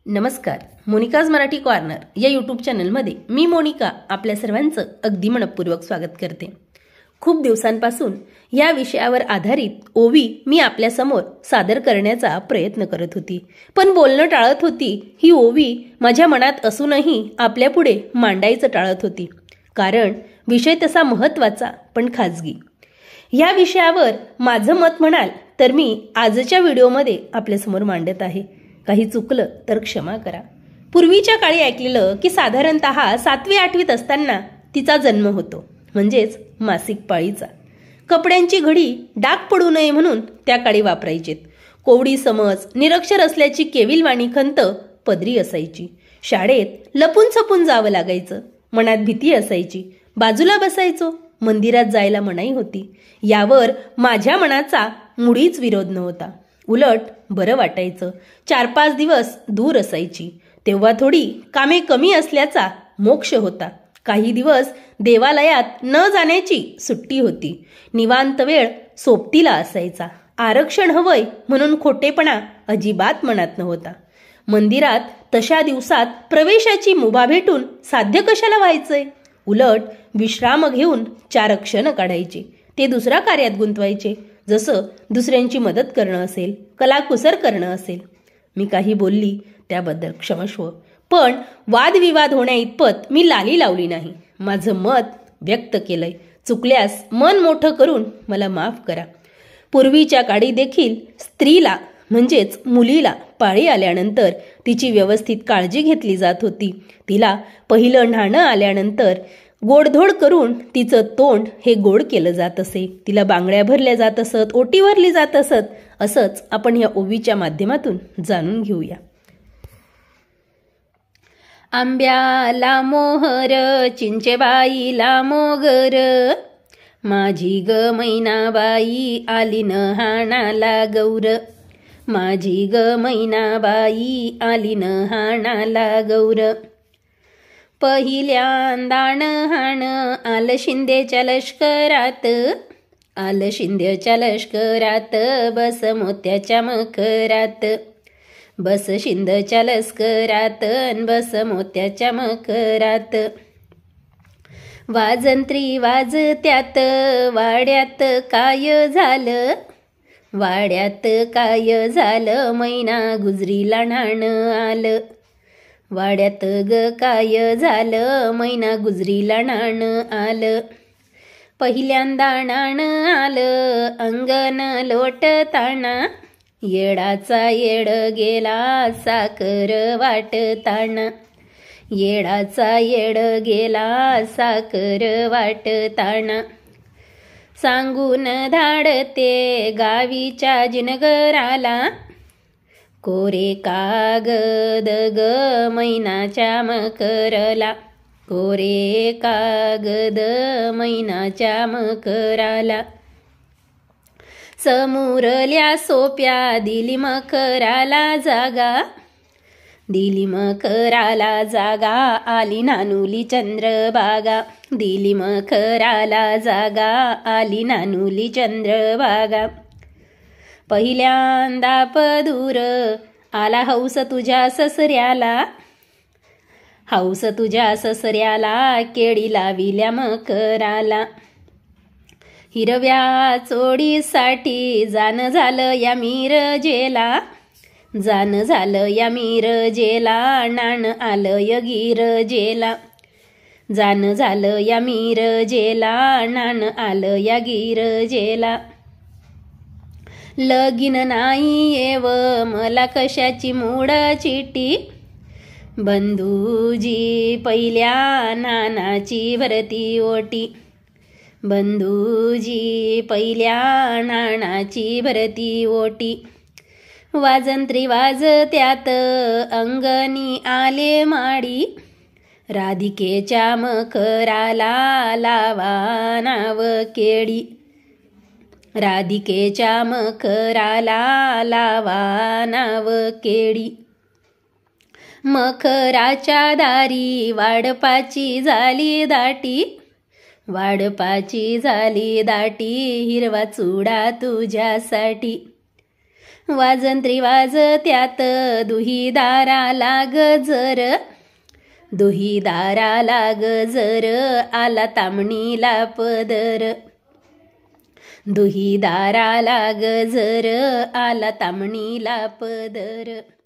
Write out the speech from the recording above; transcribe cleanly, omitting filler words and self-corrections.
नमस्कार. मोनिकाज मराठी कॉर्नर या यूट्यूब चॅनलमध्ये मी मोनिका आपल्या सर्वांचं अगदी मनपूर्वक स्वागत करते. खूप दिवसांपासून या विषयावर आधारित ओवी मी आपल्यासमोर सादर करण्याचा प्रयत्न करत होती, पण बोलणं टाळत होती. ही ओवी माझ्या मनात असूनही आपल्यापुढे मांडायचं टाळत होती, कारण विषय तसा महत्त्वाचा पण खाजगी. या विषयावर माझं मत म्हणाल तर मी आजच्या व्हिडिओमध्ये आपल्यासमोर मांडत आहे. काही चुकलं तर क्षमा करा. पूर्वीच्या काळी ऐकलेलं की साधारणतः 7वी-8वीत असताना तिचा जन्म होतो, म्हणजेच मासिक पाळीचा. कपड्यांची घडी डाग पडू नये म्हणून त्या काळी वापरायचेत. कोवडी समज, निरक्षर असल्याची केविलवाणी खंत पदरी असायची. शाळेत लपून छपून जावं लागायचं. मनात भीती असायची. बाजूला बसायचो. मंदिरात जायला मनाई होती. यावर माझ्या मनाचा मुळीच विरोध नव्हता. उलट बरं वाटायचं. 4-5 दिवस दूर असायची तेव्हा थोडी कामे कमी असल्याचा मोक्ष होता. काही दिवस देवालयात न जाण्याची सुट्टी होती. निवांत वेळ सोबतीला असायचा. आरक्षण हवंय म्हणून खोटेपणा अजिबात मनात नव्हता. मंदिरात तशा दिवसात प्रवेशाची मुभा भेटून साध्य कशाला व्हायचंय. उलट विश्राम घेऊन 4 क्षण काढायचे. ते दुसऱ्या कार्यात गुंतवायचे, जसं दुसऱ्यांची मदत करणं असेल, कलाकुसर करणं असेल. मी काही बोलली त्याबद्दल क्षमस्व, पण वादविवाद होण्या इतपत मी लाली लावली नाही. माझं मत व्यक्त केलंय. चुकल्यास मन मोठं करून मला माफ करा. पूर्वीच्या काळी देखील स्त्रीला म्हणजेच मुलीला पाळी आल्यानंतर तिची व्यवस्थित काळजी घेतली जात होती. तिला पहिलं न्हाणं आल्यानंतर गोडधोड करून तिचं तोंड हे गोड केलं जात असे. तिला बांगड्या भरल्या जात असत, ओटी भरली जात असत. असंच आपण या ओवीच्या माध्यमातून जाणून घेऊया. आंब्याला मोहर, चिंचेबाईला मोगर, माझी ग मैनाबाई आली नहाणाला गौर, माझी ग मैनाबाई आली नहाणाला गौर. पहिल्यांदा नहाण आलं शिंदेच्या लष्करात, आलं शिंदेच्या लष्करात, बस मोत्याच्या मखरात, बस शिंदेच्या लष्करात, बस मोत्याच्या मखरात. वाजंत्री वाजत्यात वाड्यात काय झालं, वाड्यात काय झालं, मैना गुजरीला न्हाणं आलं, वाड्यात ग काय झालं, मैना गुजरीला न्हाणं आलं. पहिल्यांदा न्हाणं आलं अंगण लोटताना, येडाचा येड गेला साखर वाटताना, येडाचा येड गेला साखर वाटताना. सांगून धाडते गावीच्या जिनगराला, कोरे कागद ग मैनाच्या मकरला, कोरे कागद मैनाच्या मकराला. समोरल्या सोप्या दिली मकराला जागा, दिली मकराला जागा, आली नानुली चंद्रबागा, दिली मकराला जागा, आली नानुली चंद्रबागा. पहिल्यांदा पदूर आला हौस तुझ्या ससऱ्याला, हौस तुझ्या ससऱ्याला, केळी लाविल्या मकराला. हिरव्या चोडीसाठी जाणं झालं या मिरजेला, जाणं झालं या मिरजेला, नाणं आलं य गिरजेला, जाणं झालं या मिरजेला, नाणं आलं या गिरजेला. लगीन नाही येव मला कशाची मूड चिटी, बंधूजी पहिल्या नानाची भरती ओटी, बंधूजी पहिल्या नानाची भरती ओटी. वाजंत्री वाजत्यात अंगणी आले माडी, राधिकेच्या मखराला लावा नाव केळी, राधिकेच्या मखराला लावा नाव केळी. मखराच्या दारी वाडपाची झाली दाटी, वाडपाची झाली दाटी, हिरवा चुडा तुझ्यासाठी, वाजंत्री वाजत्यात दुहीदाराला गजर, दुहीदाराला गजर आला तामणीला पदर, दुहीदाराला गजर आला तामणीला पदर.